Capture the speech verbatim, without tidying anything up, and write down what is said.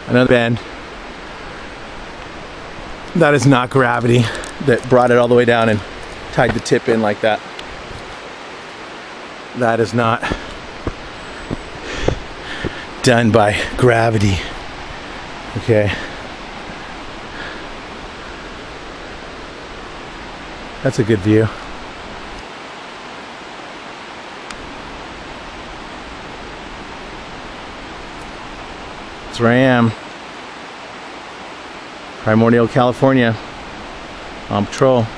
Another bend. That is not gravity that brought it all the way down and tied the tip in like that. That is not done by gravity. Okay. That's a good view. That's where I am. Primordial, California. On patrol.